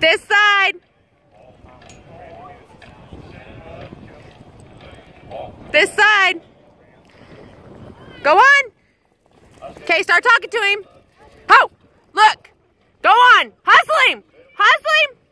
This side. This side. Go on. Okay, start talking to him. Oh, look. Go on. Hustle him. Hustle him.